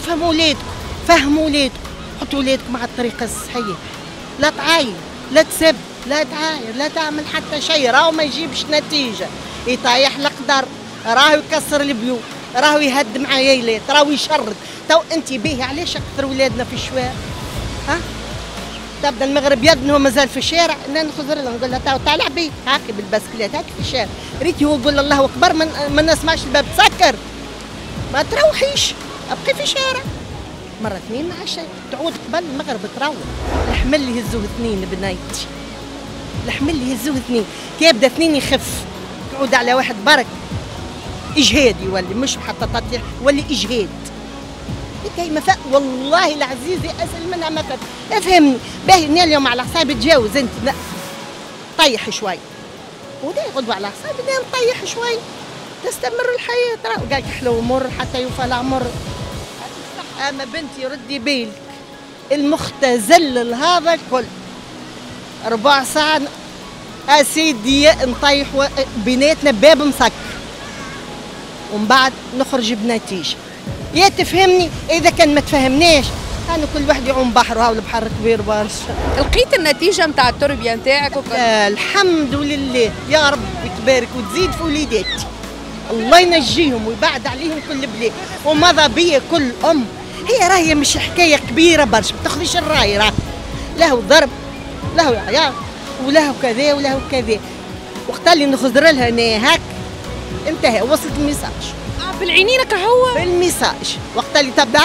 تفهموا ولادكم، فهموا ولادكم، حطوا ولادكم على الطريقة الصحية. لا تعاير، لا تسب، لا تعاير، لا تعمل حتى شيء، راهو ما يجيبش نتيجة. يطيح القدر، راهو يكسر البيوت، راهو يهدم عائلات، راهو يشرد. تو انت باهي علاش اكثر ولادنا في الشوارع؟ ها؟ تبدا المغرب يدنا مازال في الشارع، انا نخزر لها نقول لها تو طالع بي هاكي بالبسكليت هاكي في الشارع، ريتي هو يقول الله اكبر ما نسمعش الباب تسكر، ما تروحيش ابقي في الشارع. مرة اثنين مع الشيء تعود قبل المغرب تروح. الحمل اللي يهزوه اثنين بنيتي، الحمل اللي يهزوه اثنين، كي يبدا اثنين يخف تعود على واحد برك اجهاد يولي، مش حتى تطيح يولي اجهاد. دايما والله العزيز اسال منها ما كان افهمني باهي. انا اليوم على حسابي تجاوز انت، لا طيح شوي، وده غدوه على حسابي انا نطيح شوي تستمر الحياه. قال لك حلو مر حتى يوفى العمر. اما بنتي ردي بالك، المختزل هذا الكل ربع ساعه اسيدي نطيح بيناتنا باب مسكر، ومن بعد نخرج بنتيجه. يا تفهمني، اذا كان ما تفهمناش كانوا كل واحد يعوم بحر، هاو البحر كبير برشا. لقيت النتيجه نتاع التربيه نتاعك؟ الحمد لله، يا رب تبارك وتزيد في وليداتي، الله ينجيهم ويبعد عليهم كل بلاء. وماذا بيا كل ام، هي راهي مش حكايه كبيره برشا، ما تاخذيش الراي، راه له ضرب، له عياط، وله كذا وله كذا. وقت اللي نخزر لها انا هاك انتهى، وصلت الميساج. بالعينين كهو بالميساج، وقت اللي تبدا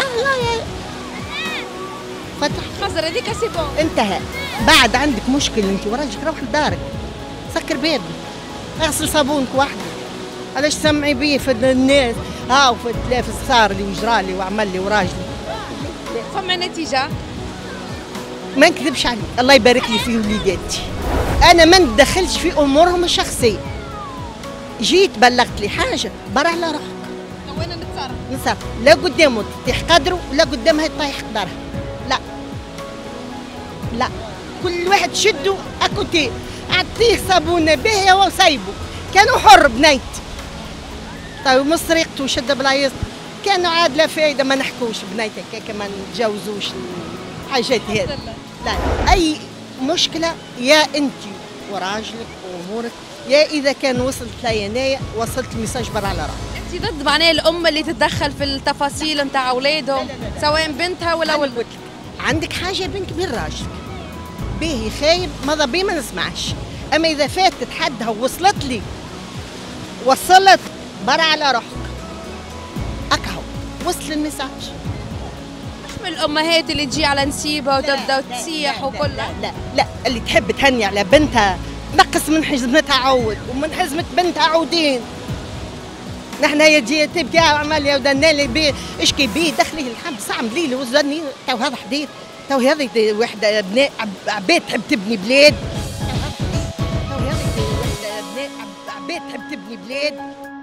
فتح خزر هذيك سي بون انتهى. بعد عندك مشكل انت وراجلك روح لدارك، سكر بابك، اغسل صابونك وحدك. علاش سمعي بيه في الناس هاو في التلفز صار لي وجرالي وعمل لي وراجلي. فما نتيجه؟ ما نكذبش عليك، الله يبارك لي في وليداتي، انا ما ندخلش في امورهم الشخصيه. جيت بلغت لي حاجه برا على روحك، وين نتصرف، لا قدامه تطيح قدره ولا قدامها يطيح قدرها، لا لا، كل واحد شدوا اكوتي، اعطيه صابونه باهيه وسايبه، كانوا حر بنيت. طيب مش طريقته شد بالعياط، كانوا عاد لا فايده، ما نحكوش بنيتك هكا، ما نتجاوزوش الحاجات هذه. لا اي مشكله يا انت وراجلك وامورك، يا اذا كان وصلت لي انايا وصلت الميساج برا على روحك. انت ضد معناها الام اللي تتدخل في التفاصيل نتاع اولادهم سواء بنتها ولا ولدك؟ عندك حاجه بينك وبين راجلك باهي خايب ماذا بيه ما نسمعش، اما اذا فاتت حدها ووصلت لي وصلت برا على روحك اكهو وصل الميساج. مش من الامهات اللي تجي على نسيبها وتبدا تسيح وكل لا اللي تحب تهني على بنتها نقص من حزمتها عود ومن حزمه بنتها عودين. نحن هي تجي تبكي عمل يا ودنا لي بيه اشكي بيه دخليه الحبس عمل لي وزني تو هذا حدير، تو هذه وحده ابناء عباد تحب تبني بلاد، تو هذه وحده ابناء عباد تحب تبني بلاد.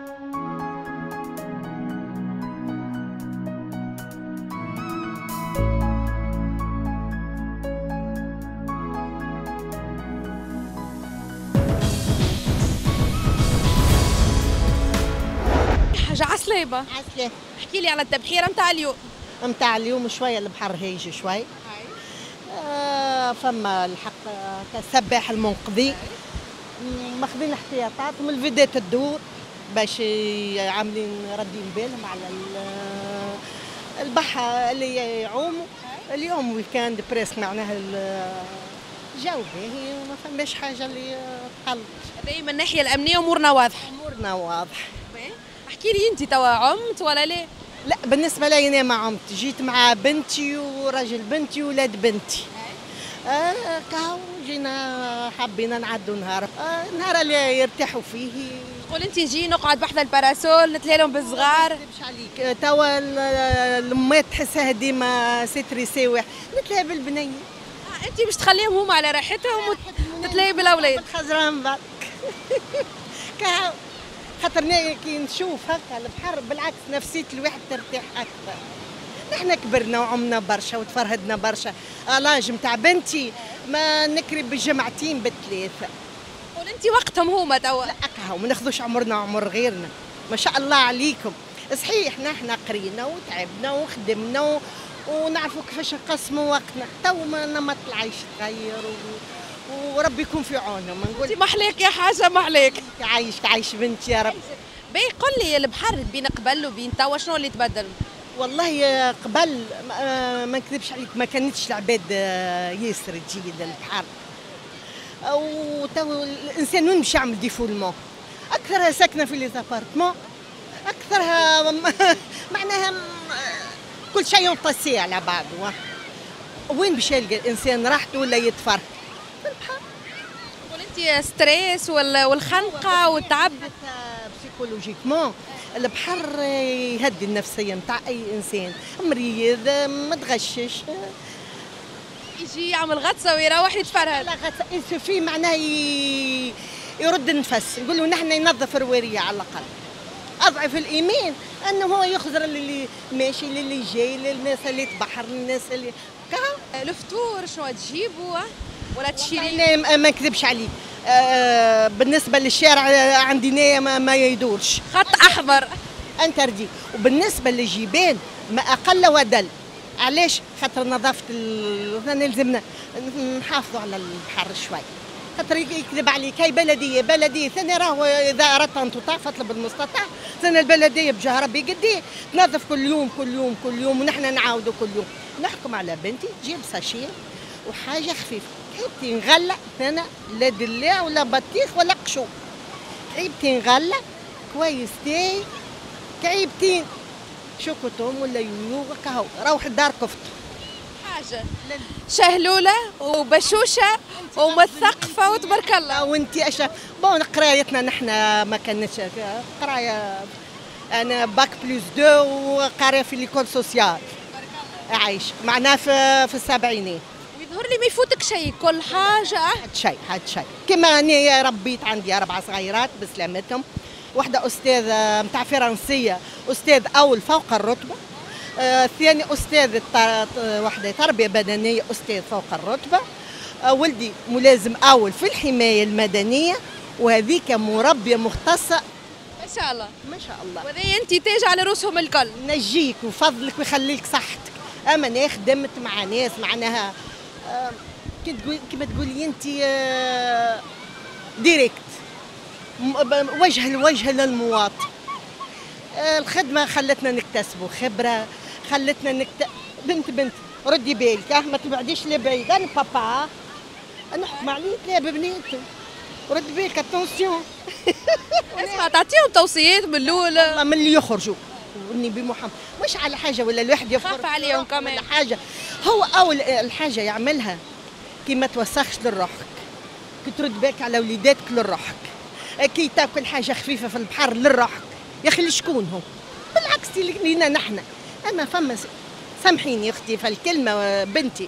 حاجه عسلابه. عسلامة. احكي لي على التبحيره نتاع اليوم. نتاع اليوم شويه البحر هيج شوي. فما الحق كسباح المنقذي ماخذين احتياطات من الفيدات تدور باش عاملين ردين بالهم على البحر اللي يعوموا. اليوم ويكاند بريس معناها الجو باهي وما فماش حاجه اللي تقلق. هذه من الناحيه الامنيه امورنا واضحه. امورنا واضحه. احكي لي انت توا عمت ولا لا؟ لا بالنسبه لي انا ما عمت، جيت مع بنتي وراجل بنتي وولاد بنتي. كاو جينا حبينا نعدوا نهار، نهار اللي يرتاحوا فيه. تقول انت جي نقعد بحذا الباراسول نتلاهى لهم بالصغار. ما نكذبش عليك، توا الامات تحسها ديما ستري ساوح، نتلاهى بالبنيه. انت باش تخليهم هما على راحتهم وتتلاهي بالاولاد. خزران برك. كاو خاطرنا كي نشوف هكا البحر بالعكس نفسية الواحد ترتاح أكثر. نحنا كبرنا وعمنا برشا وتفرهدنا برشا، لاج نتاع بنتي ما نكري بالجمعتين بالثلاثة. قول أنت وقتهم هما توا. لا أكهو ما ناخذوش عمرنا وعمر غيرنا، ما شاء الله عليكم. صحيح نحن قرينا وتعبنا وخدمنا ونعرفوا كيفاش نقسموا وقتنا، تو نمط العيش تغير وربي يكون في عونهم. انت محليك يا حاجه محليك. عايش بنتي يا رب. باهي قل لي البحر بين قبل وبين توا شنو اللي تبدل؟ والله قبل ما نكذبش عليك ما كانتش العباد ياسر تجي للبحر، وتو الانسان وين باش يعمل ديفولمون؟ اكثرها ساكنه في ليزابارتمون، اكثرها معناها كل شيء ينطسي على بعضه. وين باش يلقى الانسان راحته ولا يتفرج؟ في البحر. تقول انت ستريس والخنقه والتعب بسيكولوجيكمون. البحر يهدي النفسيه نتاع اي انسان مريض متغشش، يجي يعمل غطسه ويروح يتفرهد. لا غطسه في معناه يرد النفس، يقول له نحن ينظف الرواريه على الاقل. اضعف الايمان انه هو يخزر اللي ماشي للي جاي للناس اللي تبحر للناس اللي الفطور شنو تجيبوا ولا تشيري؟ انا ما نكذبش عليك، بالنسبه للشارع عندنا ما يدورش، خط احمر انتردي. وبالنسبه للجبال ما اقل ودل. علاش؟ خاطر نظافه نلزمنا نحافظوا على البحر شوي، خاطر يكذب عليك هاي بلديه ثاني راهو اذا اردت ان تطاع فاطلب المستطاع. ثاني البلديه بجاه ربي قديه تنظف كل يوم ونحن نعاودوا كل يوم. نحكم على بنتي تجيب ساشيه وحاجه خفيفه، تعبتي نغلى ثنا لا دلاع ولا بطيخ ولا قشو، تعبتي نغلى كويس تاي، تعبتي شوكوتوم ولا يويو وكهو روح الدار كفت. حاجه شهلوله وبشوشه ومثقفه وتبارك الله. وانتي اش بون قرايتنا نحن ما كانتش قرايه، انا باك بلس 2 وقاريه في ليكول سوسيال عايش معناها في السبعينات. ويظهر لي ما يفوتك شيء، كل حاجه حد شيء كما اني ربيت عندي 4 صغيرات بسلامتهم، واحده استاذه نتاع فرنسيه استاذ اول فوق الرتبه، الثاني استاذ وحده تربيه بدنيه استاذ فوق الرتبه، ولدي ملازم اول في الحمايه المدنيه، وهذيك مربيه مختصه ما شاء الله ما شاء الله. وهذه انت تاج على رؤوسهم الكل. نجيك وفضلك ويخليك صحتك. اما انا خدمت مع ناس معناها كما تقولي انت ديريكت وجه لوجه للمواطن. الخدمه خلتنا نكتسبوا خبره، خلتنا بنت ردي بالك ما تبعديش لبعيد. انا بابا نحكم عليك لا ببنيته رد بالك اتونسيون. اسمع تعطيهم توصيات من الاول من اللي يخرجوا والنبي محمد مش على حاجه ولا الواحد خاف عليهم كمان ولا حاجه. هو اول الحاجه يعملها كي ما توسخش لروحك، كي ترد بالك على وليداتك لروحك، كي تاكل حاجه خفيفه في البحر لروحك. يا اخي شكون هو؟ بالعكس لينا نحن. اما فما سامحيني اختي في الكلمه بنتي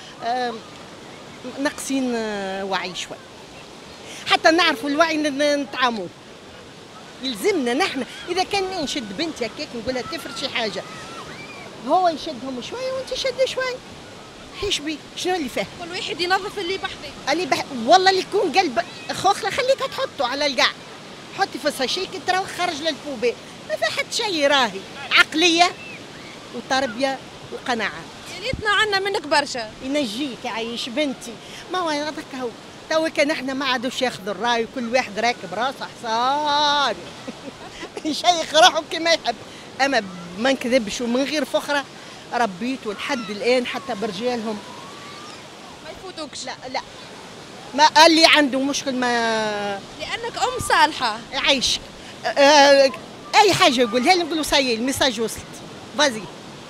ناقصين وعي شوي حتى نعرفوا الوعي نتعاموا. يلزمنا نحن اذا كان نشد بنتي هكاك نقول لها تفرد شي حاجه، هو يشدهم شويه وانت شد شوي، حيش بي شنو اللي فيه؟ كل واحد ينظف اللي بحذاه. والله اللي يكون قلب خوخله خليك تحطه على القاع، حطي في الساشيك ترى خرج للبوبي، ما في حد شيء. راهي عقليه وتربيه وقناعه. يا ريتنا عنا منك برشا. ينجيك يعيش بنتي. ما هو هذاك هو تو كان احنا ما عادوش ياخذوا الراي وكل واحد راكب راسه حصان يشيخ روحه كما يحب. اما ما نكذبش ومن غير فخره ربيت ولحد الان حتى برجالهم ما يفوتوكش. لا ما اللي عنده مشكل ما لانك ام صالحه يعيشك. اي حاجه يقولها لي نقول له سايي الميساج وصلت فازي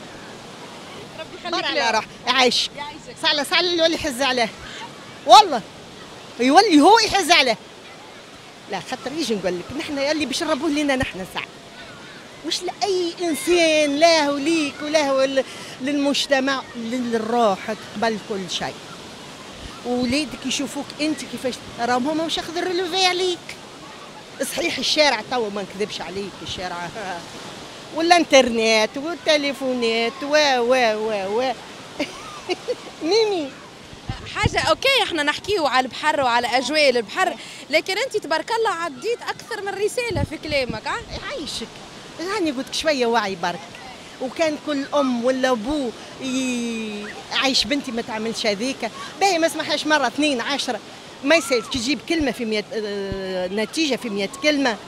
ربي يخليك لا راح يعيشك. يعيشك سعله يولي يحز عليه والله يولي هو يحز عليه. لا خاطر يجي نقول لك نحن اللي بيشربوه لنا نحن ساعه مش لاي انسان، لا هو ليك ولا هو للمجتمع، لروحك قبل كل شيء. وولادك يشوفوك انت كيفاش راهم هما مش ياخذوا الريلوفي عليك. صحيح الشارع توا ما نكذبش عليك، الشارع والانترنت والتليفونات و ميمي حاجه اوكي. احنا نحكيو على البحر وعلى اجواء البحر، لكن انت تبارك الله عديت اكثر من رساله في كلامك. يعيشك هاني قلت شويه وعي برك. وكان كل ام ولا ابو عايش بنتي ما تعملش هذيك، باهي ما اسمحهاش مره اثنين 10 ما يسالش كي تجيب كلمه في 100 نتيجه في 100 كلمه.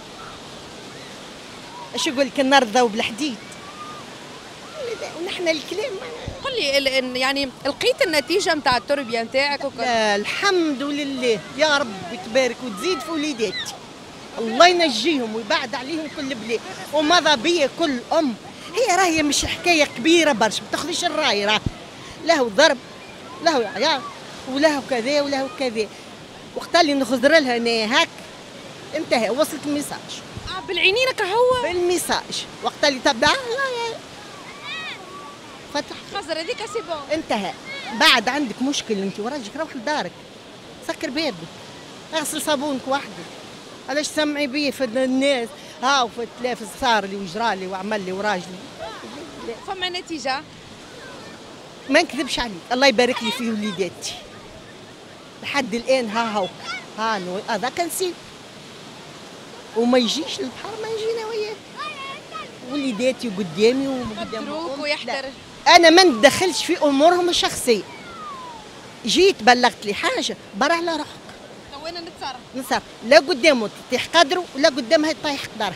اش يقول لك النار ضوء بالحديد، ونحن الكلام. قل لي يعني لقيت النتيجه نتاع التربيه نتاعك الحمد لله يا رب تبارك وتزيد في وليداتي، الله ينجيهم ويبعد عليهم كل بلاء. وماذا بيا كل ام، هي راهي مش حكايه كبيره برشا، ما تاخذيش الراي، راه له ضرب له عيار وله كذا وله كذا. وقت اللي نخزر لها انا هاك انتهى، وصلت الميساج بالعينين هو بالميساج. وقت اللي تبدا فتح خزر هذيك سي بون انتهى. بعد عندك مشكل انت وراجلك، روح لدارك سكر بابك، اغسل صابونك وحدك. علاش سمعي بيه في الناس ها وفي التلافز صار لي وجرالي وعمل لي وراجلي. فما نتيجه ما نكذبش عليك، الله يبارك لي في وليداتي لحد الان. ها هذاك نسيت وما يجيش البحر ما يجينا وياه. وليداتي قدامي وقدامك ويحترم. انا ما ندخلش في امورهم الشخصيه. جيت بلغت لي حاجه برا على روحك، وين نتصرف لا قدامه تطيح قدره ولا قدامها يطيح قدرها.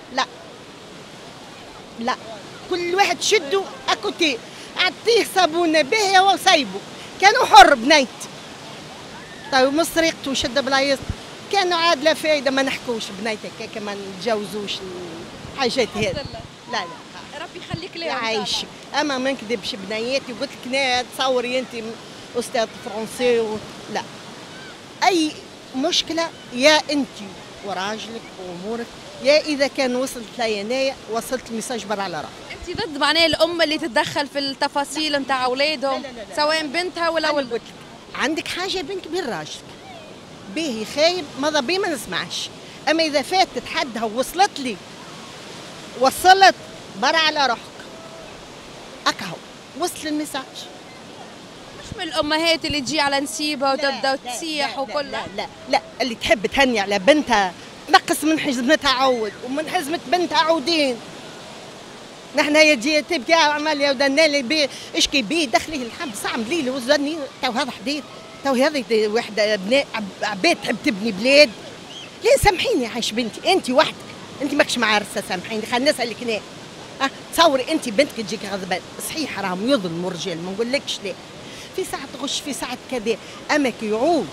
لا كل واحد شدوا اكوتي، عطيه صابونه باهيه وسايبه. كانوا حر بنيت طيب مش طريقته شد بلايص، كانوا عاد لا فايده ما نحكوش بنيتك هكا ما نتجاوزوش الحاجات هذه. لا ربي يخليك لي عايشك. اما ما نكذبش بنياتي وقلت لك تصوري انت استاذ فرنسي لا، اي مشكله يا انت وراجلك وامورك، يا اذا كان وصلت لي انايا وصلت الميساج برا على راسك. انت ضد معناها الام اللي تتدخل في التفاصيل نتاع اولادهم سواء بنتها ولا ولدك؟ عندك حاجه بينك وبين راجلك باهي خايب ماذا بيه ما نسمعش، اما اذا فاتت حدها ووصلت لي وصلت برا على روحك اكهو وصل الميساج. مش من الامهات اللي تجي على نسيبها وتبدا تسيح وكل لا اللي تحب تهني على بنتها نقص من حزمتها عود ومن حزمه بنتها عودين. نحن هي تجي تبكي عمال يا ودنا لي بي اشكي بيه دخليه الحب ساعه مليل وزني تو هذا حديث تو هذه وحده عباد تحب تبني بلاد. ليه سامحيني عايش بنتي انت وحدك، انت ماكش معرسه سامحيني خلينا نسالك هنا. تصوري انت بنتك تجيك غضبان صحيح راهم يظلموا الرجال ما نقولكش ليه، في ساعه تغش في ساعه كذا، اما كي يعود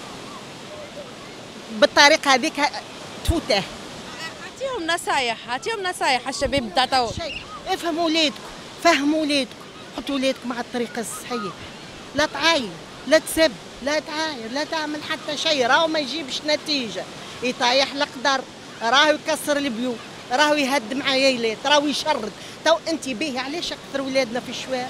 بالطريقه هذيك تفوته. اعطيهم نصايح الشباب تاع تو. افهموا ولادكم، فهموا ولادكم، حطوا ولادكم على الطريقه الصحيه. لا تعاير لا تسب لا تعاير لا تعمل حتى شيء، راهو ما يجيبش نتيجه. يطيح القدر، راهو يكسر البيوت، راهو يهدم عائلات، راهو يشرد. تو انت باهي علاش اكثر ولادنا في الشوارع؟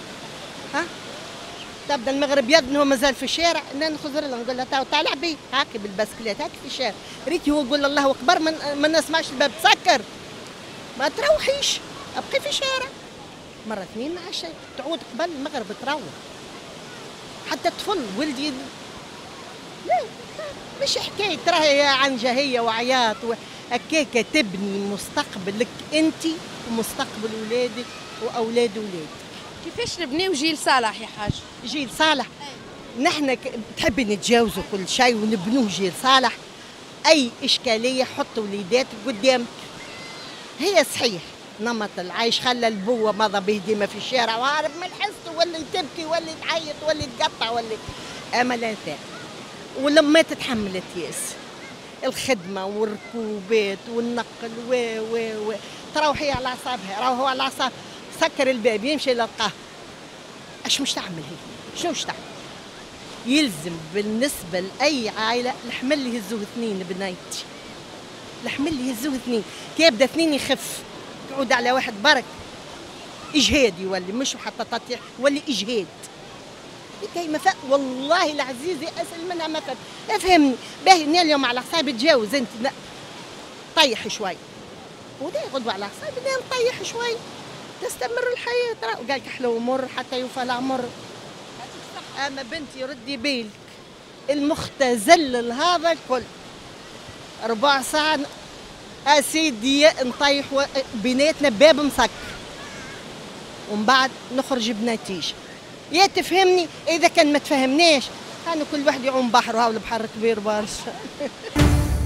تبدا المغرب يذنوا مازال في الشارع، نخزر لها نقول لها تو طالع بيه هاكي بالبسكليت هاكي في الشارع، ريتي هو يقول الله اكبر ما نسمعش الباب تسكر، ما تروحيش ابقي في الشارع. مره اثنين عشاء تعود قبل المغرب تروح. حتى طفل ولدي لا مش حكايه راهي عنجهيه وعياط هكاك، تبني مستقبلك انت ومستقبل ولادك واولاد ولادك. كيفاش نبنيو جيل صالح يا حاج؟ جيل صالح نحن تحبي نتجاوزوا كل شيء ونبنوه جيل صالح. اي اشكاليه حط وليداتك قدامك. هي صحيح نمط العيش خلى البوه ماذا به ديما في الشارع وعارف ما نحس ولا تبكي ولا تعيط ولا تقطع ولا اما لا ثاني. ولما تتحملت ياس الخدمه والركوبات والنقل و تروحي على اعصابها، راهو هو على اعصاب سكر الباب يمشي للقهوه. اش مش تعمل هي؟ شنو مش تعمل؟ يلزم بالنسبه لاي عائله الحمل اللي يهزوه اثنين بنيتي، الحمل اللي يهزوه اثنين، كي يبدا اثنين يخف تعود على واحد برك اجهاد يولي مش حتى تطيح يولي اجهاد. كي ما فات والله العزيز اسال منها ما فات. افهمني باهي انا اليوم على حسابي تجاوز انت طيح شوي وده غدوه على حسابي انا نطيح شوي تستمر الحياه. قال لك حلو مر حتى يوفى العمر. اما بنتي ردي بالك المختزل هذا الكل ربع ساعه اسيدي نطيح بيناتنا باب مسكر ومن بعد نخرج بنتيجه. يا تفهمني، اذا كان ما تفهمناش كان كل واحد يعوم بحره، هاو البحر كبير برشا.